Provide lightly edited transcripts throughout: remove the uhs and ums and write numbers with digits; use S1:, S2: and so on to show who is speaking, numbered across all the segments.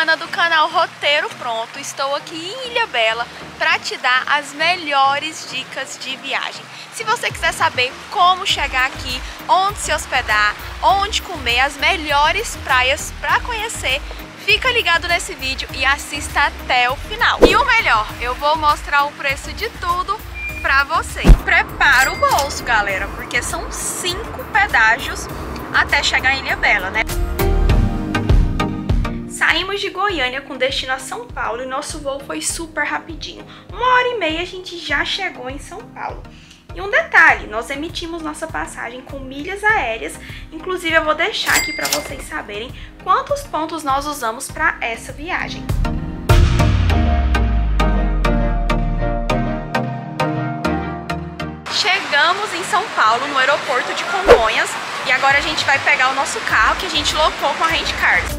S1: Ana do canal Roteiro Pronto. Estou aqui em Ilhabela para te dar as melhores dicas de viagem. Se você quiser saber como chegar aqui, onde se hospedar, onde comer, as melhores praias para conhecer, fica ligado nesse vídeo e assista até o final. E o melhor, eu vou mostrar o preço de tudo pra vocês. Prepara o bolso, galera, porque são 5 pedágios até chegar em Ilhabela, né? Saímos de Goiânia com destino a São Paulo e nosso voo foi super rapidinho. 1h30 a gente já chegou em São Paulo. E um detalhe, nós emitimos nossa passagem com milhas aéreas, inclusive eu vou deixar aqui para vocês saberem quantos pontos nós usamos para essa viagem. Chegamos em São Paulo, no aeroporto de Congonhas, e agora a gente vai pegar o nosso carro que a gente locou com a Rent Cars.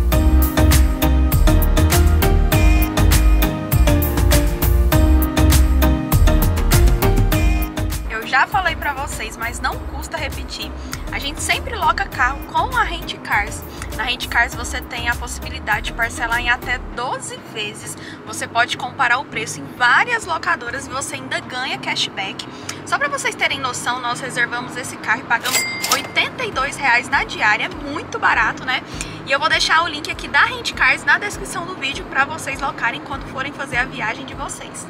S1: Já falei pra vocês, mas não custa repetir. A gente sempre loca carro com a Rent Cars. Na Rent Cars você tem a possibilidade de parcelar em até 12 vezes. Você pode comparar o preço em várias locadoras e você ainda ganha cashback. Só pra vocês terem noção, nós reservamos esse carro e pagamos R$ 82,00 na diária. É muito barato, né? E eu vou deixar o link aqui da Rent Cars na descrição do vídeo pra vocês locarem quando forem fazer a viagem de vocês.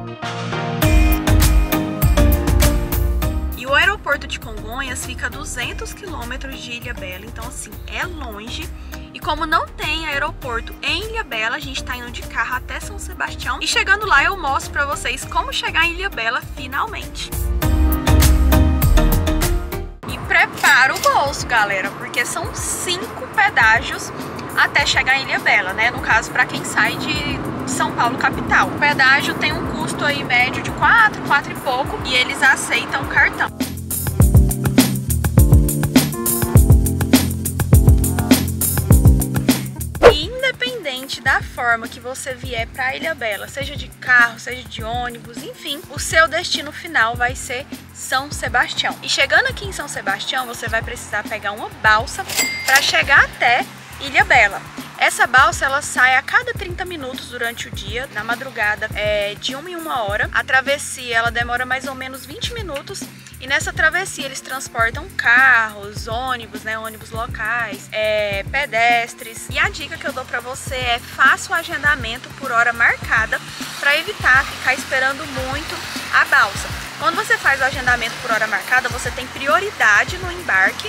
S1: O aeroporto de Congonhas fica a 200 km de Ilhabela, então assim, é longe. E como não tem aeroporto em Ilhabela, a gente tá indo de carro até São Sebastião. E chegando lá eu mostro pra vocês como chegar em Ilhabela finalmente. E prepara o bolso, galera, porque são 5 pedágios até chegar em Ilhabela, né? No caso, pra quem sai de São Paulo capital. O pedágio tem um custo aí médio de 4 e pouco e eles aceitam cartão. Independente da forma que você vier para Ilhabela, seja de carro, seja de ônibus, enfim, o seu destino final vai ser São Sebastião. E chegando aqui em São Sebastião, você vai precisar pegar uma balsa para chegar até Ilhabela. Essa balsa ela sai a cada 30 minutos durante o dia, na madrugada de 1 em 1 hora. A travessia ela demora mais ou menos 20 minutos e nessa travessia eles transportam carros, ônibus, né, ônibus locais, pedestres. E a dica que eu dou pra você é faça o agendamento por hora marcada para evitar ficar esperando muito a balsa. Quando você faz o agendamento por hora marcada, você tem prioridade no embarque.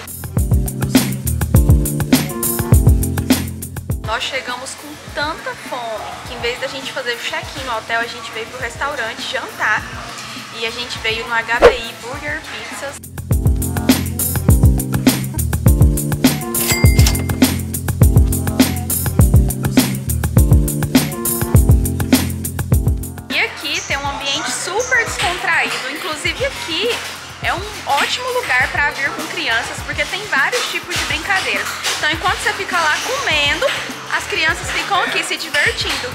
S1: Nós chegamos com tanta fome que em vez da gente fazer o check-in no hotel, a gente veio pro restaurante jantar e a gente veio no HBI Burger Pizzas. E aqui tem um ambiente super descontraído, inclusive aqui é um ótimo lugar para vir com crianças, porque tem vários tipos de brincadeiras. Então, enquanto você fica lá comendo, as crianças ficam aqui se divertindo.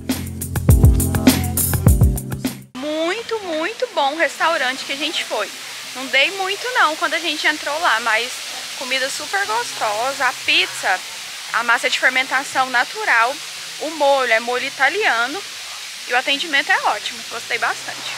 S1: Muito bom o restaurante que a gente foi. Não dei muito não quando a gente entrou lá, mas comida super gostosa. A pizza, a massa de fermentação natural, o molho é molho italiano e o atendimento é ótimo. Gostei bastante.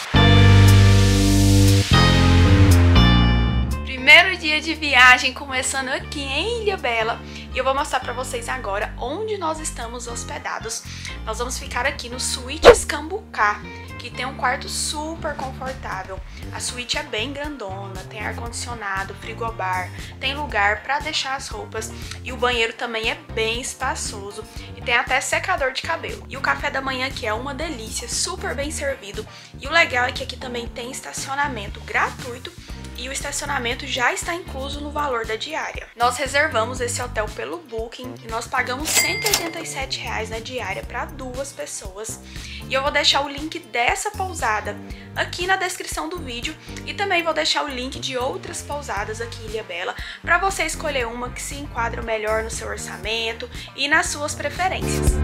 S1: Primeiro dia de viagem começando aqui em Ilhabela e eu vou mostrar pra vocês agora onde nós estamos hospedados. Nós vamos ficar aqui no Suítes Cambucá, que tem um quarto super confortável. A suíte é bem grandona, tem ar-condicionado, frigobar, tem lugar pra deixar as roupas e o banheiro também é bem espaçoso e tem até secador de cabelo. E o café da manhã aqui é uma delícia, super bem servido e o legal é que aqui também tem estacionamento gratuito e o estacionamento já está incluso no valor da diária. Nós reservamos esse hotel pelo Booking e nós pagamos R$ 187,00 na diária para 2 pessoas. E eu vou deixar o link dessa pousada aqui na descrição do vídeo e também vou deixar o link de outras pousadas aqui em Ilhabela para você escolher uma que se enquadra melhor no seu orçamento e nas suas preferências.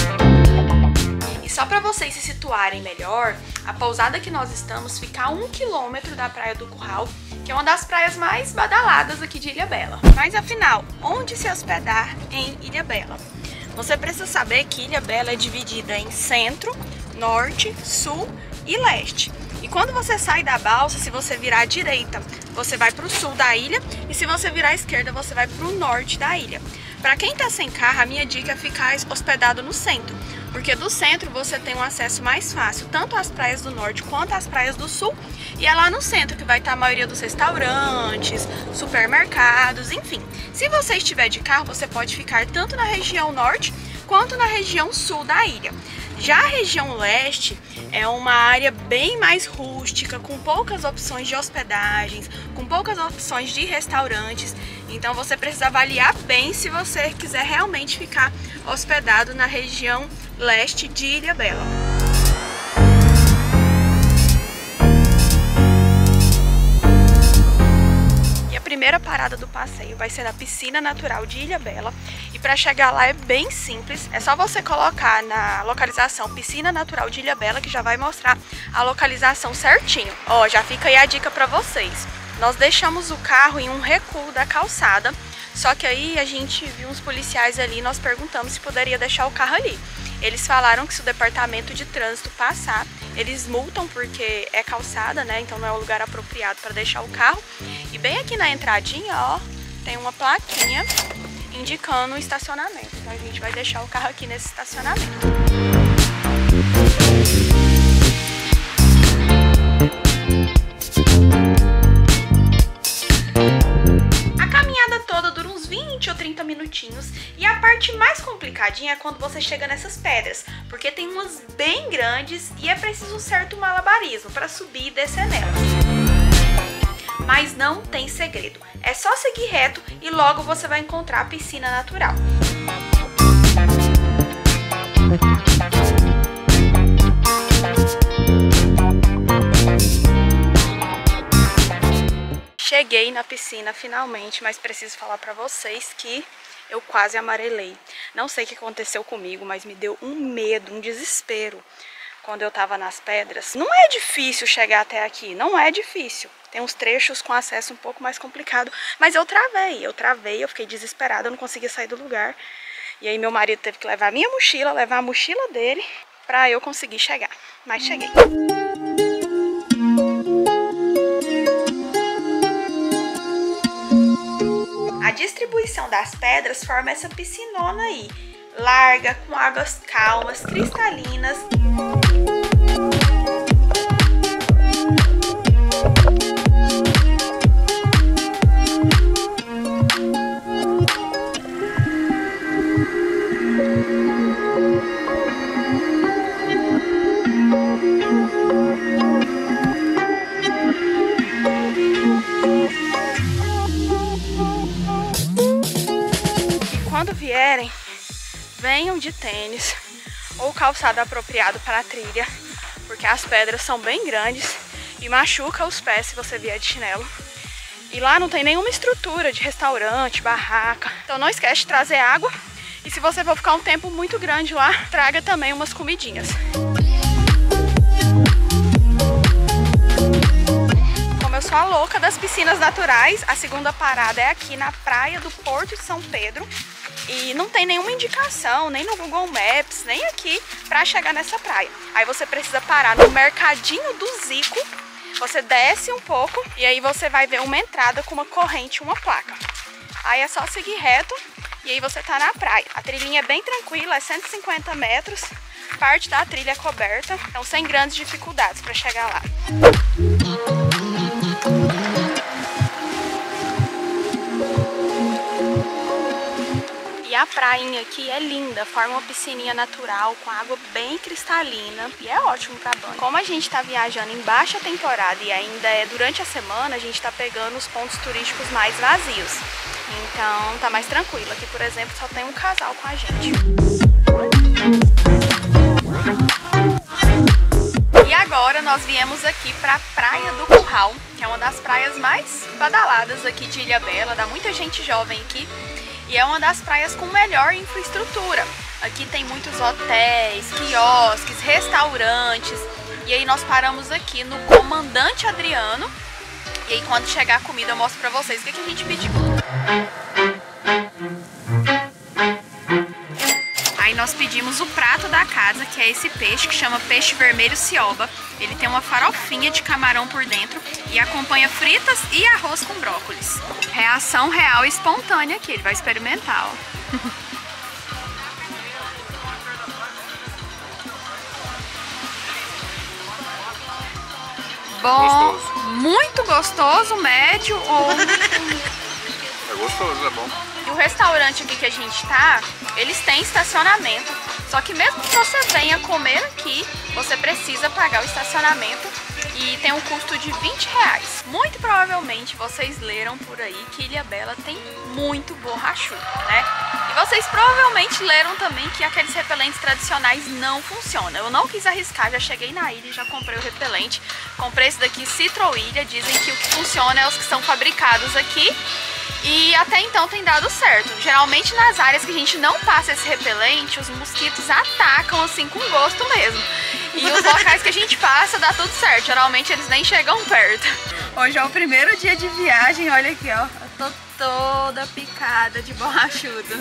S1: E só para vocês se situarem melhor, a pousada que nós estamos fica a 1 km da Praia do Curral, que é uma das praias mais badaladas aqui de Ilhabela. Mas afinal, onde se hospedar em Ilhabela? Você precisa saber que Ilhabela é dividida em centro, norte, sul e leste. E quando você sai da balsa, se você virar à direita, você vai para o sul da ilha, e se você virar à esquerda, você vai para o norte da ilha. Para quem tá sem carro, a minha dica é ficar hospedado no centro, porque do centro você tem um acesso mais fácil, tanto às praias do norte quanto às praias do sul, e é lá no centro que vai estar a maioria dos restaurantes, supermercados, enfim. Se você estiver de carro, você pode ficar tanto na região norte quanto na região sul da ilha. Já a região leste é uma área bem mais rústica, com poucas opções de hospedagens, com poucas opções de restaurantes. Então você precisa avaliar bem se você quiser realmente ficar hospedado na região leste de Ilhabela. A primeira parada do passeio vai ser na piscina natural de Ilhabela, e para chegar lá é bem simples, é só você colocar na localização piscina natural de Ilhabela que já vai mostrar a localização certinho. Ó, já fica aí a dica para vocês. Nós deixamos o carro em um recuo da calçada, só que aí a gente viu uns policiais ali, nós perguntamos se poderia deixar o carro ali. Eles falaram que se o departamento de trânsito passar, eles multam porque é calçada, né? Então não é o lugar apropriado para deixar o carro. E bem aqui na entradinha, ó, tem uma plaquinha indicando o estacionamento. Então a gente vai deixar o carro aqui nesse estacionamento. Toda dura uns 20 ou 30 minutinhos, e a parte mais complicadinha é quando você chega nessas pedras, porque tem umas bem grandes e é preciso um certo malabarismo para subir e descer nelas. Mas não tem segredo, é só seguir reto e logo você vai encontrar a piscina natural. Cheguei na piscina finalmente, mas preciso falar pra vocês que eu quase amarelei. Não sei o que aconteceu comigo, mas me deu um medo, um desespero quando eu tava nas pedras. Não é difícil chegar até aqui, não é difícil. Tem uns trechos com acesso um pouco mais complicado, mas eu travei, eu fiquei desesperada, eu não conseguia sair do lugar. E aí meu marido teve que levar a minha mochila, levar a mochila dele pra eu conseguir chegar. Mas cheguei. A distribuição das pedras forma essa piscinona aí, larga, com águas calmas, cristalinas. Quando vierem, venham de tênis ou calçado apropriado para a trilha, porque as pedras são bem grandes e machuca os pés se você vier de chinelo. E lá não tem nenhuma estrutura de restaurante, barraca, então não esquece de trazer água, e se você for ficar um tempo muito grande lá, traga também umas comidinhas. Como eu sou a louca das piscinas naturais, a segunda parada é aqui na praia do Porto de São Pedro. E não tem nenhuma indicação, nem no Google Maps, nem aqui, pra chegar nessa praia. Aí você precisa parar no Mercadinho do Zico, você desce um pouco e aí você vai ver uma entrada com uma corrente, uma placa. Aí é só seguir reto e aí você tá na praia. A trilhinha é bem tranquila, é 150 metros, parte da trilha é coberta, então sem grandes dificuldades pra chegar lá. E a prainha aqui é linda, forma uma piscininha natural com água bem cristalina e é ótimo para banho. Como a gente tá viajando em baixa temporada e ainda é durante a semana, a gente tá pegando os pontos turísticos mais vazios. Então tá mais tranquilo. Aqui, por exemplo, só tem um casal com a gente. E agora nós viemos aqui para a Praia do Curral, que é uma das praias mais badaladas aqui de Ilhabela, dá muita gente jovem aqui. E é uma das praias com melhor infraestrutura. Aqui tem muitos hotéis, quiosques, restaurantes. E aí nós paramos aqui no Comandante Adriano. E aí quando chegar a comida eu mostro pra vocês o que a gente pediu. nós pedimos o prato da casa, que é esse peixe, que chama peixe vermelho cioba. Ele tem uma farofinha de camarão por dentro e acompanha fritas e arroz com brócolis. Reação real e espontânea aqui, ele vai experimentar, ó. Bom,
S2: gostoso.
S1: Muito gostoso, médio ou...
S2: É gostoso, é bom.
S1: E o restaurante aqui que a gente tá, eles têm estacionamento. Só que mesmo que você venha comer aqui, você precisa pagar o estacionamento e tem um custo de R$20. Muito provavelmente vocês leram por aí que Ilhabela tem muito borrachudo, né? E vocês provavelmente leram também que aqueles repelentes tradicionais não funcionam. Eu não quis arriscar, já cheguei na ilha e já comprei o repelente. Comprei esse daqui, Citroilha. Dizem que o que funciona é os que são fabricados aqui. E até então tem dado certo. Geralmente nas áreas que a gente não passa esse repelente, os mosquitos atacam assim com gosto mesmo. E os locais que a gente passa dá tudo certo. Geralmente eles nem chegam perto. Hoje é o primeiro dia de viagem, olha aqui, ó. Eu tô toda picada de borrachudo.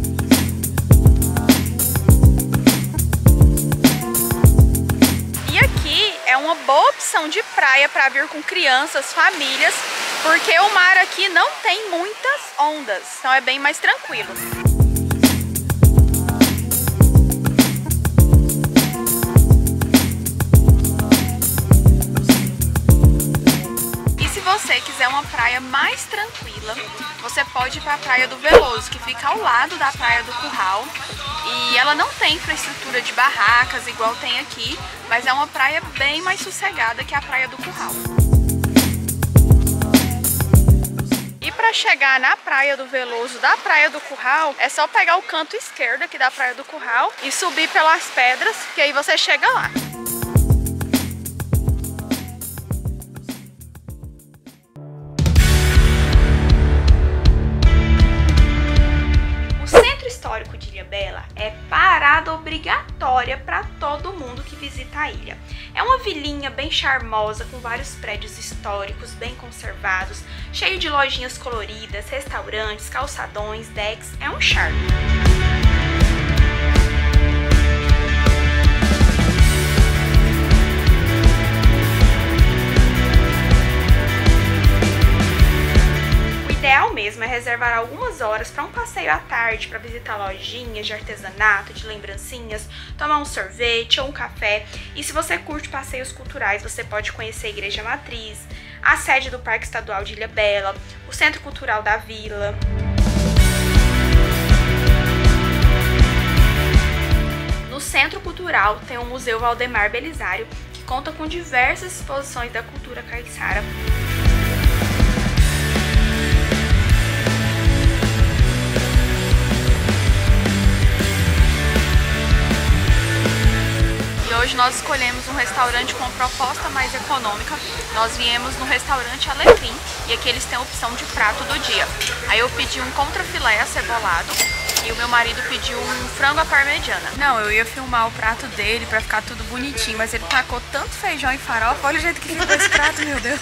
S1: E aqui é uma boa opção de praia para vir com crianças, famílias, porque o mar aqui não tem muitas ondas, então é bem mais tranquilo. E se você quiser uma praia mais tranquila, você pode ir para a Praia do Veloso, que fica ao lado da Praia do Curral. E ela não tem infraestrutura de barracas igual tem aqui, mas é uma praia bem mais sossegada que a Praia do Curral. E para chegar na Praia do Veloso da Praia do Curral, é só pegar o canto esquerdo aqui da Praia do Curral e subir pelas pedras, que aí você chega lá. O Centro Histórico de Ilhabela é parada obrigatória para todo mundo que visita a ilha. É uma vilinha bem charmosa, com vários prédios históricos bem conservados, cheio de lojinhas coloridas, restaurantes, calçadões, decks, é um charme. O ideal mesmo é reservar algumas horas para um passeio à tarde, para visitar lojinhas de artesanato, de lembrancinhas, tomar um sorvete ou um café. E se você curte passeios culturais, você pode conhecer a Igreja Matriz, a sede do Parque Estadual de Ilhabela, o Centro Cultural da Vila. No Centro Cultural tem o Museu Valdemar Belisário, que conta com diversas exposições da cultura caiçara. Hoje nós escolhemos um restaurante com uma proposta mais econômica. Nós viemos no restaurante Alecrim e aqui eles têm a opção de prato do dia. Aí eu pedi um contrafilé acebolado e o meu marido pediu um frango à parmegiana. Não, eu ia filmar o prato dele pra ficar tudo bonitinho, mas ele tacou tanto feijão e farofa. Olha o jeito que ficou esse prato, meu Deus.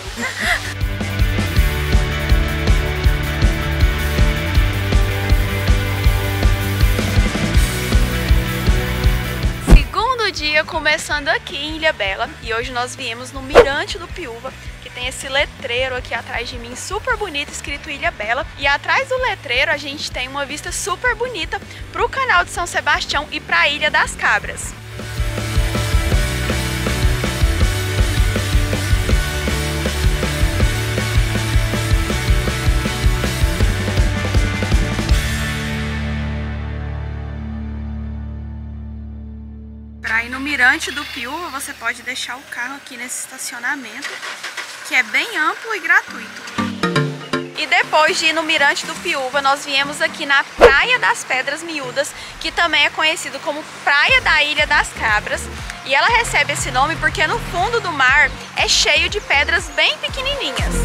S1: Dia começando aqui em Ilhabela e hoje nós viemos no Mirante do Piúva, que tem esse letreiro aqui atrás de mim, super bonito, escrito Ilhabela, e atrás do letreiro a gente tem uma vista super bonita para o Canal de São Sebastião e para a Ilha das Cabras. Para ir no Mirante do Piúva, você pode deixar o carro aqui nesse estacionamento, que é bem amplo e gratuito. E depois de ir no Mirante do Piúva, nós viemos aqui na Praia das Pedras Miúdas, que também é conhecido como Praia da Ilha das Cabras. E ela recebe esse nome porque no fundo do mar é cheio de pedras bem pequenininhas.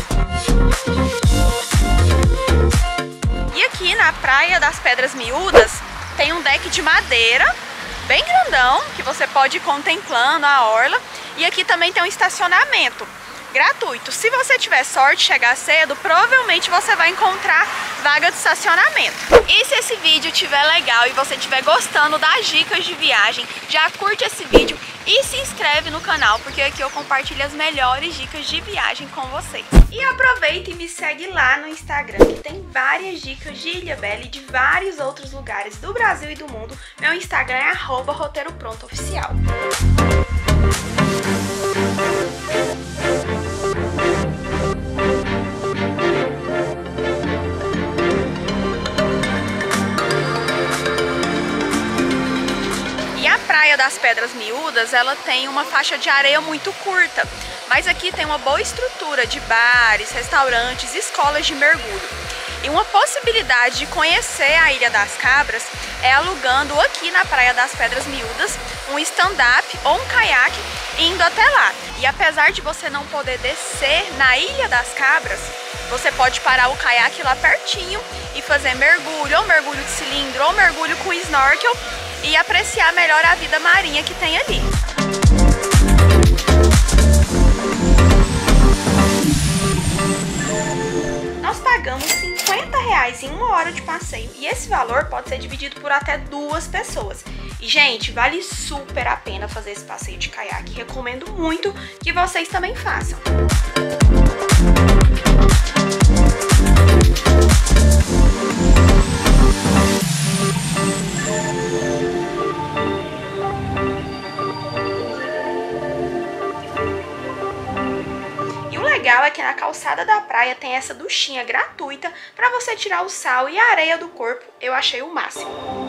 S1: E aqui na Praia das Pedras Miúdas tem um deck de madeira bem grandão, que você pode ir contemplando a orla. E aqui também tem um estacionamento. gratuito. Se você tiver sorte, chegar cedo, provavelmente você vai encontrar vaga de estacionamento. E se esse vídeo estiver legal e você estiver gostando das dicas de viagem, já curte esse vídeo e se inscreve no canal, porque aqui eu compartilho as melhores dicas de viagem com vocês. E aproveita e me segue lá no Instagram, que tem várias dicas de Ilhabela e de vários outros lugares do Brasil e do mundo. Meu Instagram é @roteiropronto_oficial. Praia das Pedras Miúdas, ela tem uma faixa de areia muito curta, mas aqui tem uma boa estrutura de bares, restaurantes, escolas de mergulho. E uma possibilidade de conhecer a Ilha das Cabras é alugando aqui na Praia das Pedras Miúdas um stand-up ou um caiaque indo até lá. E apesar de você não poder descer na Ilha das Cabras, você pode parar o caiaque lá pertinho e fazer mergulho, ou mergulho de cilindro, ou mergulho com snorkel, e apreciar melhor a vida marinha que tem ali. Nós pagamos R$50 em 1 hora de passeio e esse valor pode ser dividido por até 2 pessoas. E, gente, vale super a pena fazer esse passeio de caiaque. Recomendo muito que vocês também façam. O legal é que na calçada da praia tem essa duchinha gratuita para você tirar o sal e a areia do corpo. Eu achei o máximo.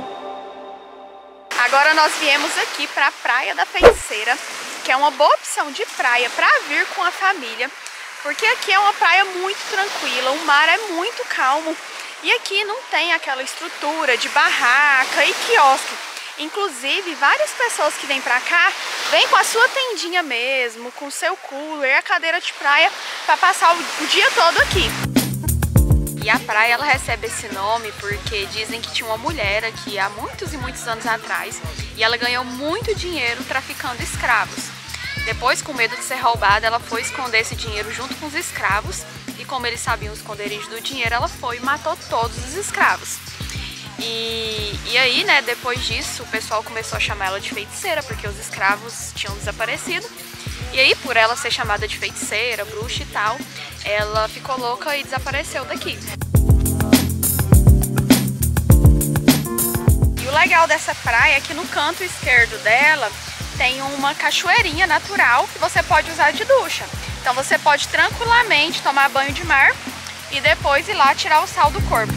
S1: Agora nós viemos aqui para a Praia da Feiticeira, que é uma boa opção de praia para vir com a família, porque aqui é uma praia muito tranquila, o mar é muito calmo e aqui não tem aquela estrutura de barraca e quiosque. Inclusive, várias pessoas que vêm pra cá, vêm com a sua tendinha mesmo, com o seu cooler, a cadeira de praia, pra passar o dia todo aqui. E a praia, ela recebe esse nome porque dizem que tinha uma mulher aqui há muitos e muitos anos atrás e ela ganhou muito dinheiro traficando escravos. Depois, com medo de ser roubada, ela foi esconder esse dinheiro junto com os escravos e como eles sabiam o esconderijo do dinheiro, ela foi e matou todos os escravos. E aí, né, depois disso, o pessoal começou a chamar ela de feiticeira, porque os escravos tinham desaparecido. E aí, por ela ser chamada de feiticeira, bruxa e tal, ela ficou louca e desapareceu daqui. E o legal dessa praia é que no canto esquerdo dela tem uma cachoeirinha natural que você pode usar de ducha. Então você pode tranquilamente tomar banho de mar e depois ir lá tirar o sal do corpo.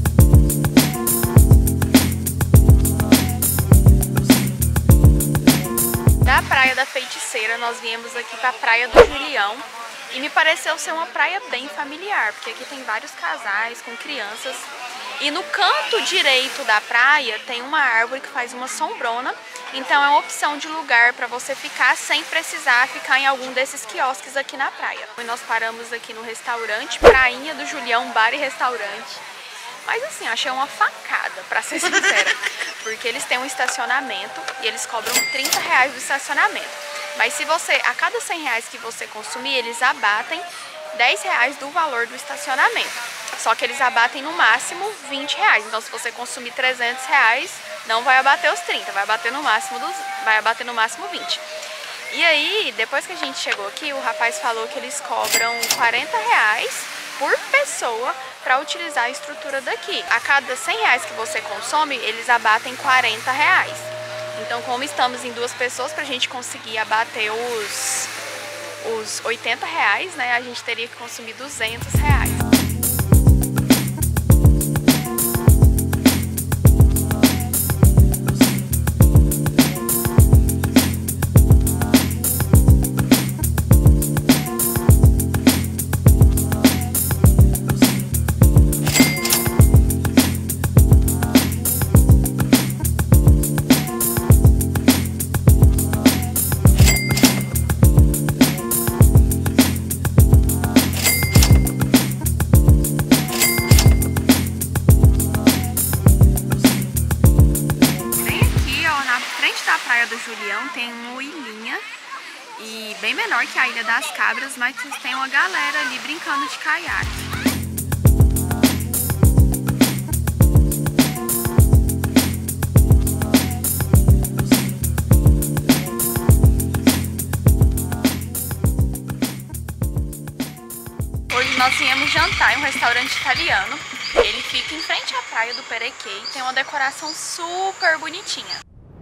S1: Da Praia da Feiticeira, nós viemos aqui para a Praia do Julião e me pareceu ser uma praia bem familiar, porque aqui tem vários casais com crianças e no canto direito da praia tem uma árvore que faz uma sombrona, então é uma opção de lugar para você ficar sem precisar ficar em algum desses quiosques aqui na praia. E nós paramos aqui no restaurante Prainha do Julião Bar e Restaurante. Mas assim, achei uma facada, pra ser sincera, porque eles têm um estacionamento e eles cobram R$30 do estacionamento. Mas se você, a cada R$100 que você consumir, eles abatem R$10 do valor do estacionamento. Só que eles abatem no máximo R$20. Então se você consumir R$300, não vai abater os 30, vai abater no máximo 20. E aí, depois que a gente chegou aqui, o rapaz falou que eles cobram R$40 por pessoa para utilizar a estrutura daqui. A cada R$100 que você consome, eles abatem R$40. Então, como estamos em 2 pessoas, para a gente conseguir abater os R$80, né, a gente teria que consumir R$200. Praia do Julião tem uma ilhinha e bem menor que a Ilha das Cabras, mas tem uma galera ali brincando de caiaque. Hoje nós viemos jantar em um restaurante italiano. Ele fica em frente à praia do Perequê e tem uma decoração super bonitinha.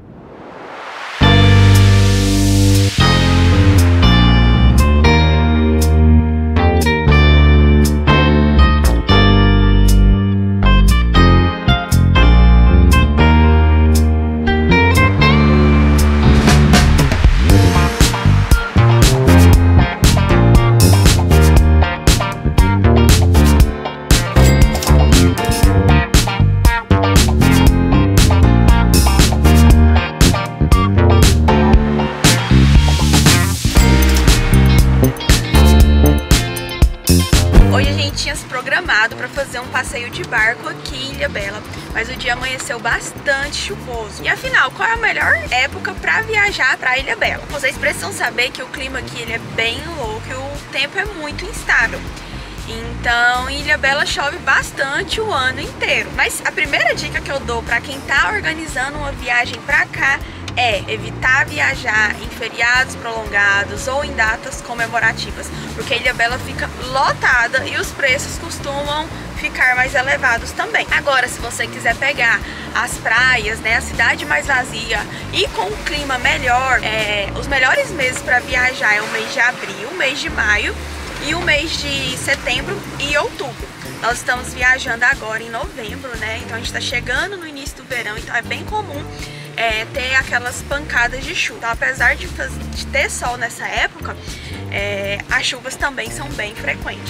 S1: Hoje a gente tinha se programado para fazer um passeio de barco aqui em Ilhabela, mas o dia amanheceu bastante chuvoso. E afinal, qual é a melhor época para viajar para Ilhabela? Vocês precisam saber que o clima aqui ele é bem louco e o tempo é muito instável. Então, em Ilhabela chove bastante o ano inteiro. Mas a primeira dica que eu dou para quem tá organizando uma viagem para cá é evitar viajar em feriados prolongados ou em datas comemorativas, porque a Ilhabela fica lotada e os preços costumam ficar mais elevados também. Agora, se você quiser pegar as praias, né, a cidade mais vazia e com um clima melhor, os melhores meses para viajar é o mês de abril, o mês de maio e o mês de setembro e outubro. Nós estamos viajando agora em novembro, né? Então a gente está chegando no início do verão, então é bem comum ter aquelas pancadas de chuva. Então, apesar de ter sol nessa época, as chuvas também são bem frequentes.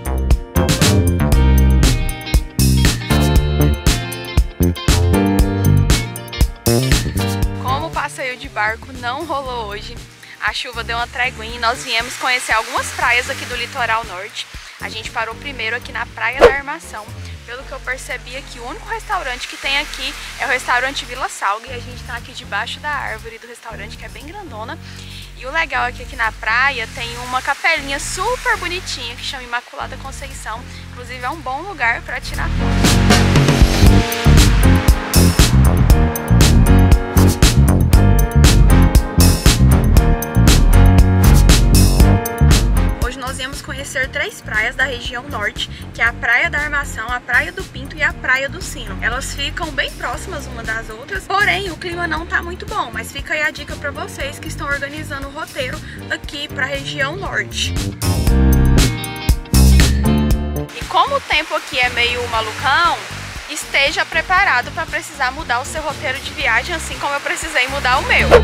S1: Como o passeio de barco não rolou hoje, a chuva deu uma treguinha e nós viemos conhecer algumas praias aqui do litoral norte. A gente parou primeiro aqui na Praia da Armação. Pelo que eu percebi aqui, o único restaurante que tem aqui é o restaurante Vila Salga. E a gente tá aqui debaixo da árvore do restaurante, que é bem grandona. E o legal é que aqui na praia tem uma capelinha super bonitinha que chama Imaculada Conceição. Inclusive é um bom lugar para tirar foto. Nós viemos conhecer 3 praias da região norte, que é a Praia da Armação, a Praia do Pinto e a Praia do Sino. Elas ficam bem próximas uma das outras, porém o clima não tá muito bom, mas fica aí a dica para vocês que estão organizando o roteiro aqui para a região norte. E como o tempo aqui é meio malucão, esteja preparado para precisar mudar o seu roteiro de viagem, assim como eu precisei mudar o meu.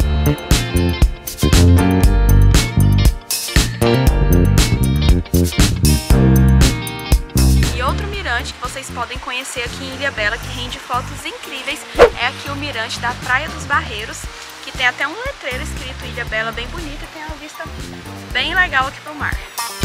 S1: E outro mirante que vocês podem conhecer aqui em Ilhabela, que rende fotos incríveis, é aqui o mirante da Praia dos Barreiros, que tem até um letreiro escrito Ilhabela bem bonito e tem uma vista bem legal aqui pro mar.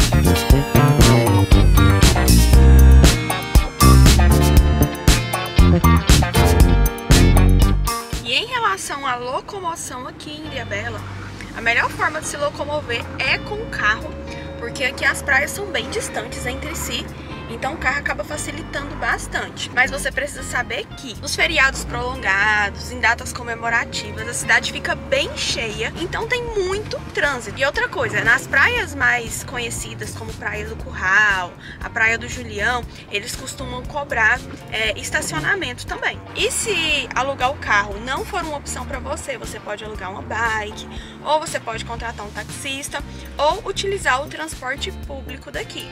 S1: E em relação à locomoção aqui em Ilhabela, a melhor forma de se locomover é com o carro, porque aqui as praias são bem distantes entre si, então o carro acaba facilitando bastante. Mas você precisa saber que nos feriados prolongados, em datas comemorativas, a cidade fica bem cheia, então tem muito trânsito. E outra coisa, nas praias mais conhecidas, como Praia do Curral, a Praia do Julião, eles costumam cobrar estacionamento também. E se alugar o carro não for uma opção para você, você pode alugar uma bike, ou você pode contratar um taxista, ou utilizar o transporte público daqui.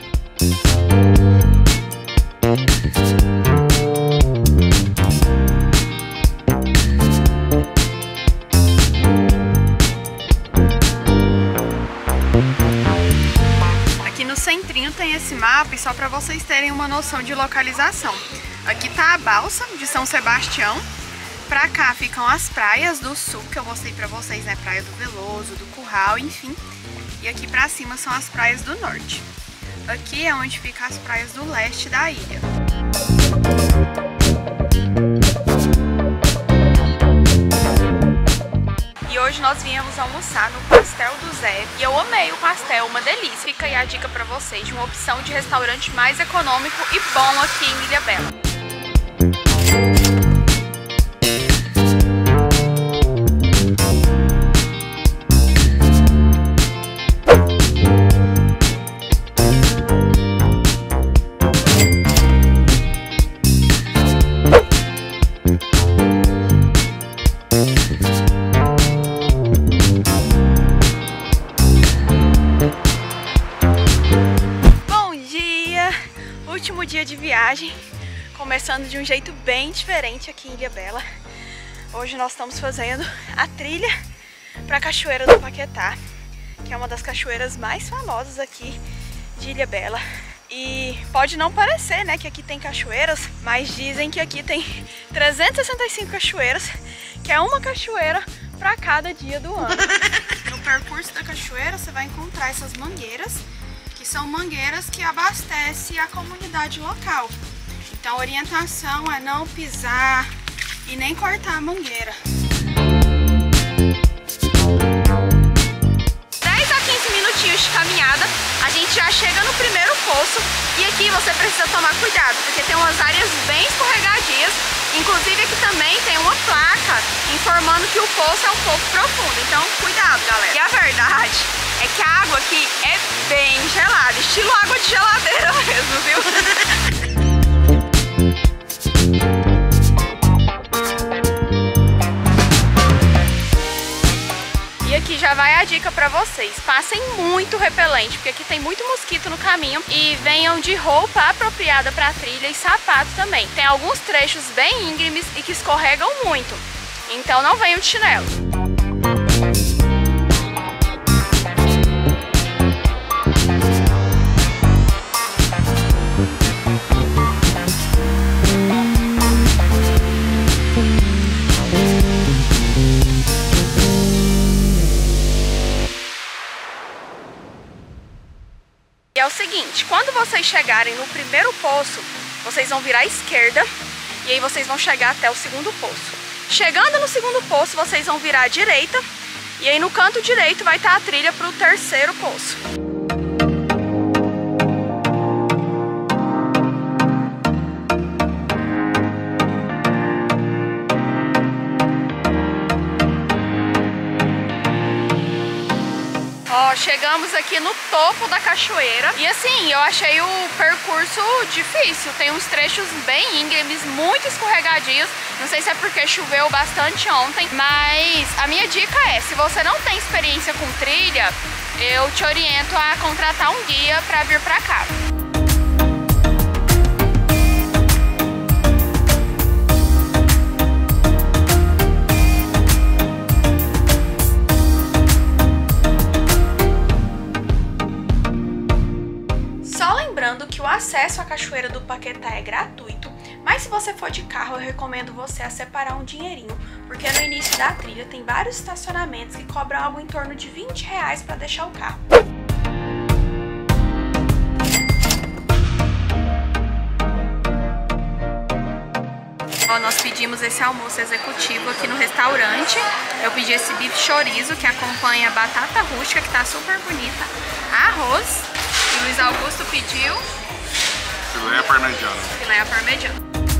S1: Aqui no centrinho tem esse mapa, e só para vocês terem uma noção de localização. Aqui tá a balsa de São Sebastião. Pra cá ficam as praias do sul, que eu mostrei pra vocês, né? Praia do Veloso, do Curral, enfim. E aqui pra cima são as praias do norte. Aqui é onde ficam as praias do leste da ilha. E hoje hoje nós viemos almoçar no Pastel do Zé e eu amei o pastel, uma delícia. Fica aí a dica pra vocês de uma opção de restaurante mais econômico e bom aqui em Ilhabela. Último dia de viagem, começando de um jeito bem diferente aqui em Ilhabela. Hoje nós estamos fazendo a trilha para a Cachoeira do Paquetá, que é uma das cachoeiras mais famosas aqui de Ilhabela. E pode não parecer, né, que aqui tem cachoeiras, mas dizem que aqui tem 365 cachoeiras, que é uma cachoeira para cada dia do ano. No percurso da cachoeira você vai encontrar essas mangueiras, que são mangueiras que abastecem a comunidade local. Então a orientação é não pisar e nem cortar a mangueira. 10 a 15 minutinhos de caminhada, a gente já chega no primeiro poço e aqui você precisa tomar cuidado, porque tem umas áreas bem escorregadias. Inclusive aqui também tem uma placa informando que o poço é um pouco profundo, então cuidado, galera. E a verdade é que a água aqui é bem gelada, estilo água de geladeira mesmo, viu? E aqui já vai a dica pra vocês, passem muito repelente, porque aqui tem muito mosquito no caminho, e venham de roupa apropriada pra trilha e sapato também. Tem alguns trechos bem íngremes e que escorregam muito, então não venham de chinelo. E é o seguinte, quando vocês chegarem no primeiro poço, vocês vão virar à esquerda e aí vocês vão chegar até o segundo poço. Chegando no segundo poço, vocês vão virar à direita e aí no canto direito vai estar a trilha para o terceiro poço. Ó, chegamos aqui no topo da cachoeira e assim, eu achei o percurso difícil, tem uns trechos bem íngremes, muito escorregadios, não sei se é porque choveu bastante ontem, mas a minha dica é, se você não tem experiência com trilha, eu te oriento a contratar um guia para vir pra cá. Que o acesso à Cachoeira do Paquetá é gratuito, mas se você for de carro eu recomendo você a separar um dinheirinho, porque no início da trilha tem vários estacionamentos que cobram algo em torno de R$20 para deixar o carro. Ó, nós pedimos esse almoço executivo aqui no restaurante. Eu pedi esse bife chorizo que acompanha a batata rústica, que tá super bonita, arroz. E o Luiz Augusto pediu
S2: filé parmegiana.
S1: Filé parmegiana.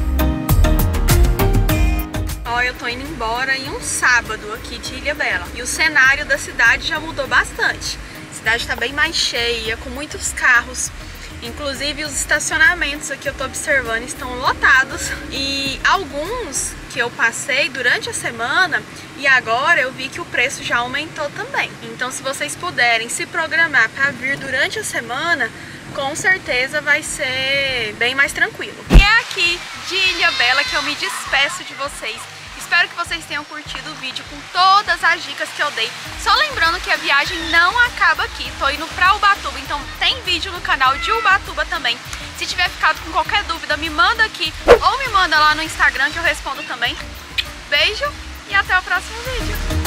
S1: Ó, eu tô indo embora em um sábado aqui de Ilhabela. E o cenário da cidade já mudou bastante. A cidade tá bem mais cheia, com muitos carros. Inclusive os estacionamentos aqui eu tô observando estão lotados. E alguns que eu passei durante a semana e agora eu vi que o preço já aumentou também. Então se vocês puderem se programar para vir durante a semana, com certeza vai ser bem mais tranquilo. E é aqui de Ilhabela que eu me despeço de vocês. Espero que vocês tenham curtido o vídeo com todas as dicas que eu dei. Só lembrando que a viagem não acaba aqui. Tô indo pra Ubatuba, então tem vídeo no canal de Ubatuba também. Se tiver ficado com qualquer dúvida, me manda aqui ou me manda lá no Instagram que eu respondo também. Beijo e até o próximo vídeo.